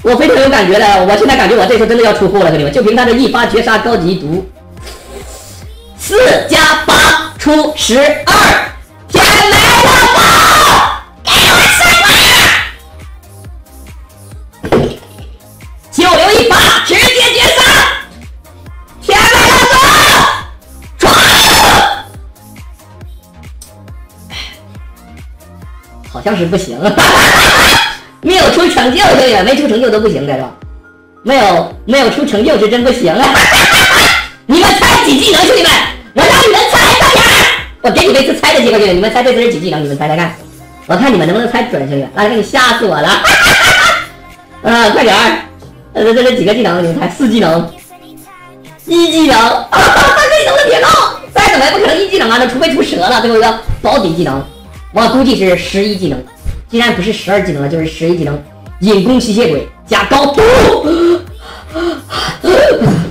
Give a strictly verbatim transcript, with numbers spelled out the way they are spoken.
我非常有感觉的，我现在感觉我这时候真的要出货了，兄弟们！就凭他这一发绝杀高级毒，四加八出十二，天没了吧！给我上来！九流一发，直接绝杀！天没了吧！抓！好像是不行。没有出成就，兄弟们，没出成就都不行，这是吧？没有没有出成就是真不行啊！你们猜几技能，兄弟们？我让你们猜，快点！我给你们一次猜的机会，兄弟，你们猜这次是几技能？你们猜猜看，我看你们能不能猜准，兄弟们！啊，给你吓死我了！啊，快点儿！呃，这是几个技能？你们猜？四技能，一技能，啊，三个技能的铁帽，再怎么也不可能一技能啊！那除非出蛇了，最后一个保底技能，我估计是十一技能。既然不是十二技能了，就是十一技能，引弓吸血鬼加高度。